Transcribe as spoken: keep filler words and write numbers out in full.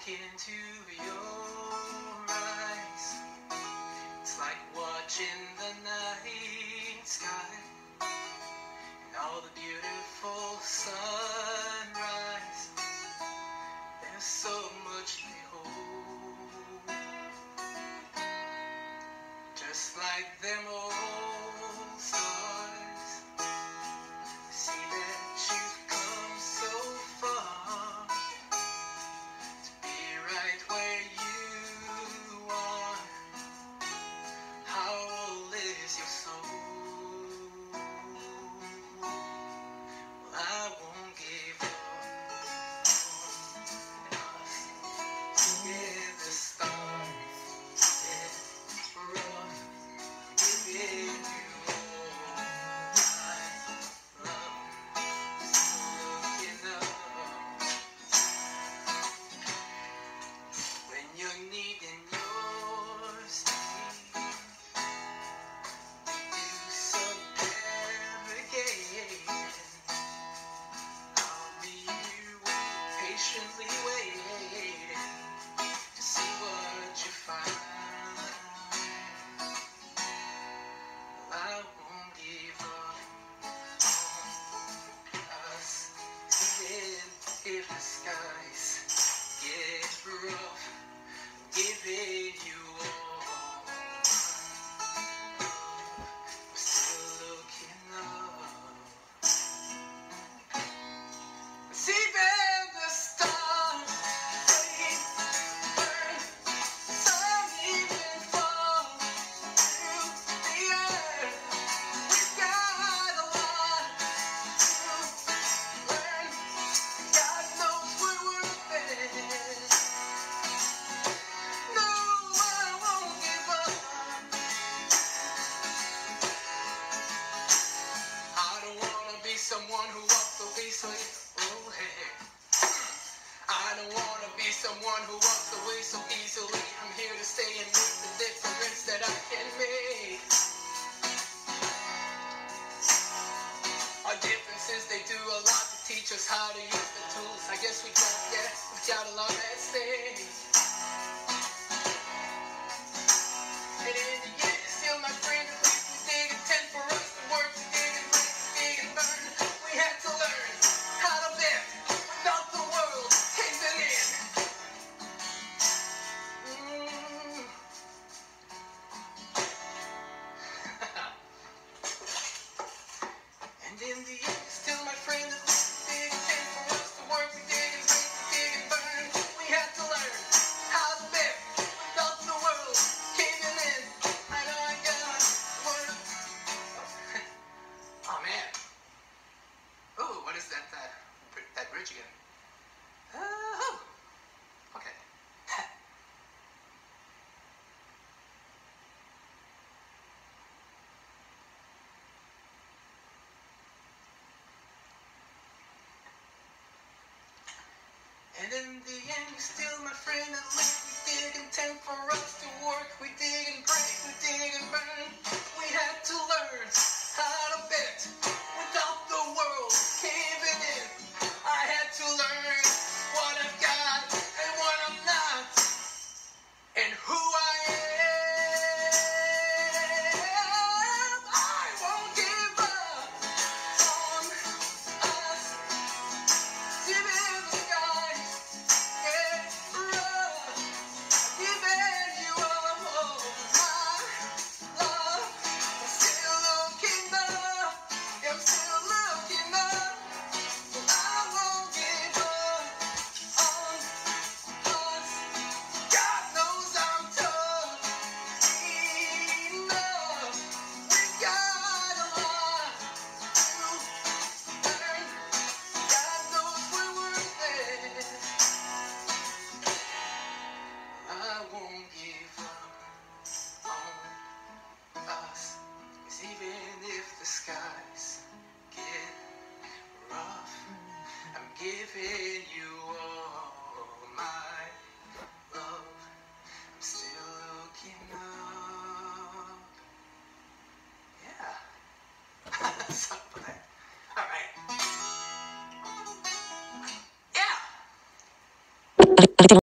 into your eyes. It's like watching the night sky and all the beautiful sunrise. There's so much to behold, just like them old stars. See that you've come so far to be right where you are. How old is your soul? Well, I won't give up on us. Yeah, the stars get rough, giving you all my love. Still looking up when you're needing your strength. Do some navigating. I'll be here patiently waiting to see what you find. Well, I won't give up on us, even if the skies get rough, giving you all my love. We're still looking up. It's even the stars fade, burn, some even fall through the earth. We've got a lot to learn. God knows we're worth it. No, I won't give up. I don't wanna be someone who walks away so oh hey. I don't wanna be someone who walks away so easily. I'm here to stay and make the difference that I can make. Our differences, they do a lot to teach us how to use the tools. I guess we got, yeah, we got a lot at stake. And in the end, you're still my friend. At least we dig a tent for us to work, to dig and break, to dig and burn. We had to learn how to live without the world caving in. Mm. And in the end, you're still my friend. At least we dig a tent for us to work, to dig and break, to dig and burn. We had to learn how to live without the world caving in. I know I got work. Oh man. Ooh, what is that? That that bridge again? Oh, okay. And in the end, you're still my friend. At least we dig and tent for us to work. We dig and break, we dig and burn. We had to learn how to bet without the world caving in. I had to learn what I've got and what I'm not, and who I am. I won't give up on us. Even the skies get rough, giving you all my love. I'm still looking up, I'm still looking up. I won't give up on us. God knows I'm tough enough. We've got a lot to learn. God knows we're worth it. I won't give up on us. 'Cause even if the skies get rough, I'm giving you all my love. I'm still looking up. Yeah. Sorry about that. All right. Yeah.